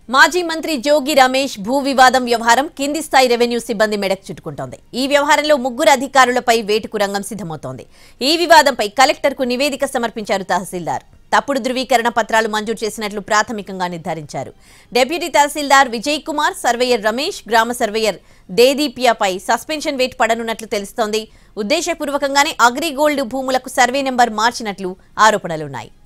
మాజీ మంత్రి జోగి రమేష్ భూ వివాదం వ్యవహారం కింది స్థాయి రెవెన్యూ సిబ్బంది మెడకు చుట్టుకుంటోంది. ఈ వ్యవహారంలో ముగ్గురు అధికారులపై వేటుకు రంగం సిద్ధమవుతోంది. ఈ వివాదంపై కలెక్టర్కు నివేదిక సమర్పించారు తహసీల్దార్. తప్పుడు ధృవీకరణ పత్రాలు మంజూరు చేసినట్లు ప్రాథమికంగా నిర్ధారించారు. డిప్యూటీ తహసీల్దార్ విజయ్ కుమార్, సర్వేయర్ రమేష్, గ్రామ సర్వేయర్ దేదీప్యపై సస్పెన్షన్ వేటు పడనున్నట్లు తెలుస్తోంది. ఉద్దేశపూర్వకంగానే అగ్రిగోల్డ్ భూములకు సర్వే నెంబర్ మార్చినట్లు ఆరోపణలున్నాయి.